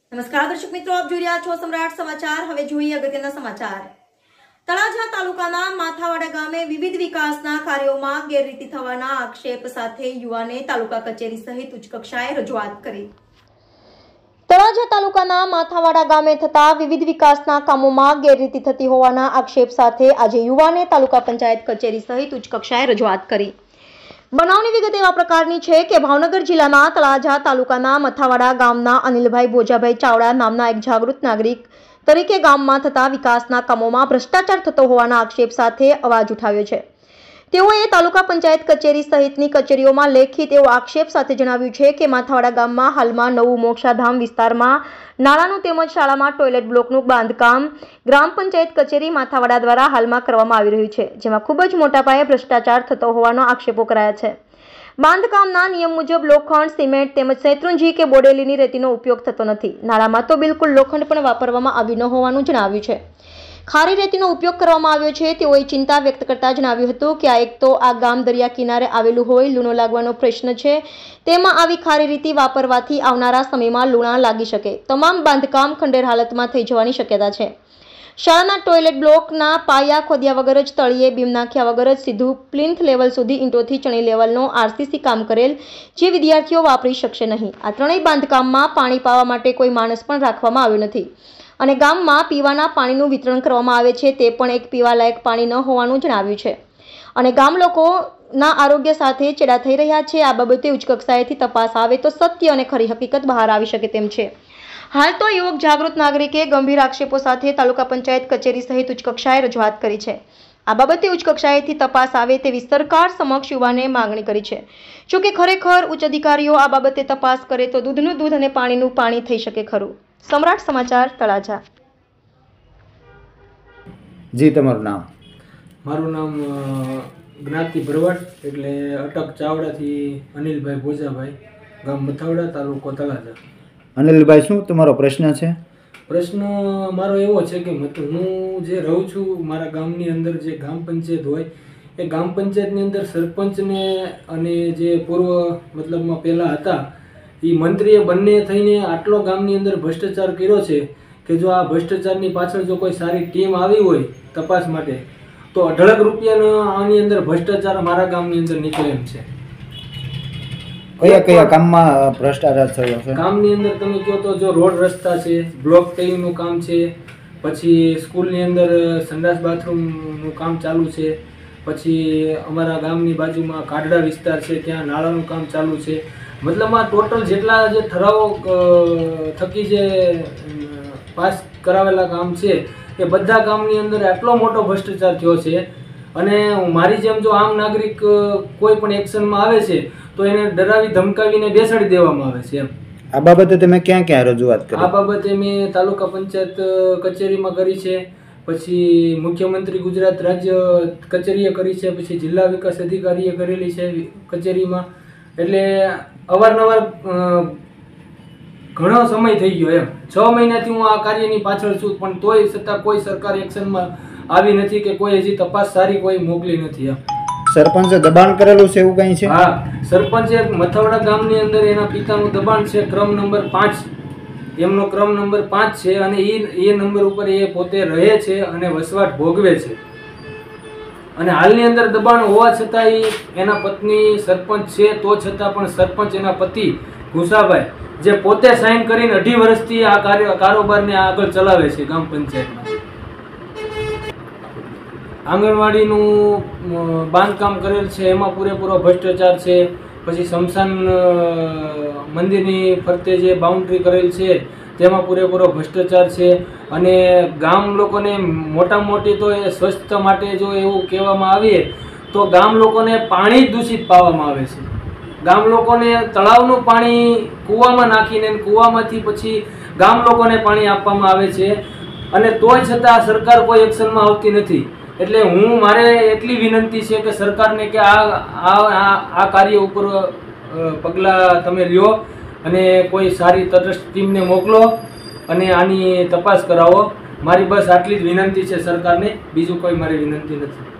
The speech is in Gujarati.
નમસ્કાર દર્શક મિત્રો, આપ જોઈ રહ્યા છો સમ્રાટ સમાચાર। હવે જોઈએ અગત્યના સમાચાર। તળાજા તાલુકાના માથાવાડા ગામે વિવિધ વિકાસના કાર્યોમાં ગેરરીતિ થવાના આક્ષેપ સાથે યુવાને તાલુકા કચેરી સહિત ઉચ્ચ કક્ષાએ રજૂઆત કરી। તળાજા તાલુકાના માથાવાડા ગામે થતા વિવિધ વિકાસના કામોમાં ગેરરીતિ થતી હોવાના આક્ષેપ સાથે આજે યુવાને તાલુકા પંચાયત કચેરી સહિત ઉચ્ચ કક્ષાએ રજૂઆત કરી। બનાવની વિગત એવા પ્રકારની છે કે ભાવનગર જિલ્લાના તળાજા તાલુકાના મથાવાડા ગામના અનિલભાઈ ભોજાભાઈ ચાવડા નામના એક જાગૃત નાગરિક તરીકે ગામમાં થતા વિકાસના કામોમાં ભ્રષ્ટાચાર થતો હોવાના આક્ષેપ સાથે અવાજ ઉઠાવ્યો છે। તેઓએ તાલુકા પંચાયત કચેરી સહિતની કચેરીઓમાં લેખિત એવો આક્ષેપ સાથે જણાવ્યું છે કે માથાવાડા ગામમાં હાલમાં નવું મોક્ષાધામ વિસ્તારમાં નાળાનું તેમજ શાળામાં ટોયલેટ બ્લોકનું બાંધકામ ગ્રામ પંચાયત કચેરી માથાવાડા દ્વારા હાલમાં કરવામાં આવી રહ્યું છે, જેમાં ખૂબ જ મોટા પાયે ભ્રષ્ટાચાર થતો હોવાનો આક્ષેપો કરાયા છે। બાંધકામના નિયમ મુજબ લોખંડ, સિમેન્ટ તેમજ શેત્રુંજી કે બોડેલીની રેતીનો ઉપયોગ થતો નથી। નાળામાં તો બિલકુલ લોખંડ પણ વાપરવામાં આવ્યું ન હોવાનું જણાવ્યું છે। ખારી રેતીનો ઉપયોગ કરવામાં આવ્યો છે। તેઓએ ચિંતા વ્યક્ત કરતા જણાવ્યું હતું કે એક તો આ ગામ દરિયા કિનારે આવેલું હોય, લૂણો લાગવાનો પ્રશ્ન છે, તેમાં આવી ખારી રેતી વાપરવાથી આવનારા સમયમાં લૂણા લાગી શકે, તમામ બાંધકામ ખંડેર હાલતમાં થઈ જવાની શક્યતા છે। શાળાના ટોયલેટ બ્લોકના પાયા ખોદ્યા વગર જ તળિયે બીમ નાખ્યા વગર જ સીધું પ્લિન્થ લેવલ સુધી ઈંટોથી ચણી લેવલનો આરસીસી કામ કરેલ, જે વિદ્યાર્થીઓ વાપરી શકશે નહીં। આ ત્રણેય બાંધકામમાં પાણી પાવા માટે કોઈ માણસ પણ રાખવામાં આવ્યો નથી અને ગામમાં પીવાના પાણીનું વિતરણ કરવામાં આવે છે, તે પણ એક પીવાલાયક પાણી ન હોવાનું જણાવ્યું છે અને ગામ લોકોના આરોગ્ય સાથે ચેડા થઈ રહ્યા છે। આ બાબતે ઉચ્ચ કક્ષાએથી તપાસ આવે તો સત્ય અને ખરી હકીકત બહાર આવી શકે તેમ છે। હાલ તો યુવક જાગૃત નાગરિકે ગંભીર આક્ષેપો સાથે તાલુકા પંચાયત કચેરી સહિત ઉચ્ચ કક્ષાએ રજૂઆત કરી છે। આ બાબતે ઉચ્ચ કક્ષાએથી તપાસ આવે તેવી સરકાર સમક્ષ યુવાને માંગણી કરી છે। જો કે ખરેખર ઉચ્ચ અધિકારીઓ આ બાબતે તપાસ કરે તો દૂધનું દૂધ અને પાણીનું પાણી થઈ શકે ખરું। સમ્રાટ સમાચાર, તળાજા। જી, તમારું નામ? મારું નામ જ્ઞાતિ ભરવાડ એટલે અટક ચાવડાથી અનિલભાઈ ભોજાભાઈ, ગામ મથાવડા, તાલુકો તળાજા। અનિલભાઈ, શું તમારો પ્રશ્ન છે? પ્રશ્ન મારો એવો છે કે હું જે રહું છું મારા ગામની અંદર જે ગ્રામ પંચાયત હોય એ ગ્રામ પંચાયતની અંદર સરપંચને અને જે પૂર્વ મતલબમાં પહેલાં હતા એ મંત્રીએ બંને થઈને આટલો ગામની અંદર ભ્રષ્ટાચાર કર્યો છે કે જો આ ભ્રષ્ટાચારની પાછળ જો કોઈ સારી ટીમ આવી હોય તપાસ માટે તો અઢળક રૂપિયાનો આની અંદર ભ્રષ્ટાચાર મારા ગામની અંદર નીકળે એમ છે। કયા કયા કામમાં ભ્રષ્ટાચાર થયો છે? કામની અંદર તમે કહો તો જો રોડ રસ્તા છે, બ્લોક ટેલિંગનું કામ છે, પછી સ્કૂલની અંદર સંડાસ બાથરૂમનું કામ ચાલુ છે, પછી અમારા ગામની બાજુમાં કાઢડા વિસ્તાર છે ત્યાં નાળાનું કામ ચાલુ છે। મતલબ આ ટોટલ જેટલા જે ઠરાવો થકી જે પાસ કરાવેલા કામ છે એ બધા કામની અંદર આટલો મોટો ભ્રષ્ટાચાર થયો છે અને મારી જેમ જો આમ નાગરિક કોઈ પણ એક્શનમાં આવે છે તો એને ડરાવી ધમકાવીને બેસાડી દેવામાં આવે છે એમ। આ બાબતે તમે ક્યાં ક્યાં રજૂઆત કરી? આ બાબતે મેં તાલુકા પંચાયત કચેરીમાં કરી છે, પછી મુખ્યમંત્રી ગુજરાત રાજ્ય કચેરીએ કરી છે, પછી જિલ્લા વિકાસ અધિકારીએ કરેલી છે કચેરીમાં। એટલે અવારનવાર ઘણો સમય થઈ ગયો એમ, 6 મહિનાથી હું આ કાર્યની પાછળ છું, પણ તોય છતાં કોઈ સરકાર એક્શનમાં આવી નથી કે કોઈ હજી તપાસ સારી કોઈ મોકલી નથી એમ। સરપંચે દબાણ કરેલું છે એવું કંઈ છે? હા, સરપંચે મથાવડા ગામની અંદર એના પિતાનું દબાણ છે, ક્રમ નંબર 5, એમનો ક્રમ નંબર 5 છે અને એ નંબર ઉપર એ પોતે રહે છે અને વસવાટ ભોગવે છે અને હાલની અંદર દબાણ હોવા છતાં એના પત્ની સરપંચ છે તો છતાં પણ સરપંચ એના પતિ ઘુસાભાઈ જે પોતે સાઇન કરીને 2.5 વર્ષથી આ કારોબારને આગળ ચલાવે છે ગામ પંચાયતમાં। આંગણવાડીનું બાંધકામ કરેલ છે એમાં પૂરેપૂરો ભ્રષ્ટાચાર છે, પછી સ્મશાન મંદિરની ફરતે જે બાઉન્ડ્રી કરેલ છે તેમાં પૂરેપૂરો ભ્રષ્ટાચાર છે અને ગામ લોકોને મોટા મોટી તો એ સ્વચ્છતા માટે જો એવું કહેવામાં આવે તો ગામ લોકોને પાણી જ દૂષિત પાવામાં આવે છે। ગામ લોકોને તળાવનું પાણી કૂવામાં નાખીને કૂવામાંથી પછી ગામ લોકોને પાણી આપવામાં આવે છે અને તોય છતાં સરકાર કોઈ એક્શનમાં આવતી નથી। એટલે મારે એટલી વિનંતી છે કે સરકારને કે આ કાર્ય ઉપર પગલાં તમે લ્યો અને કોઈ સારી તટસ્થ ટીમને મોકલો અને આની તપાસ કરાવો। મારી બસ આટલી જ વિનંતી છે સરકારને, બીજું કોઈ મારી વિનંતી નથી।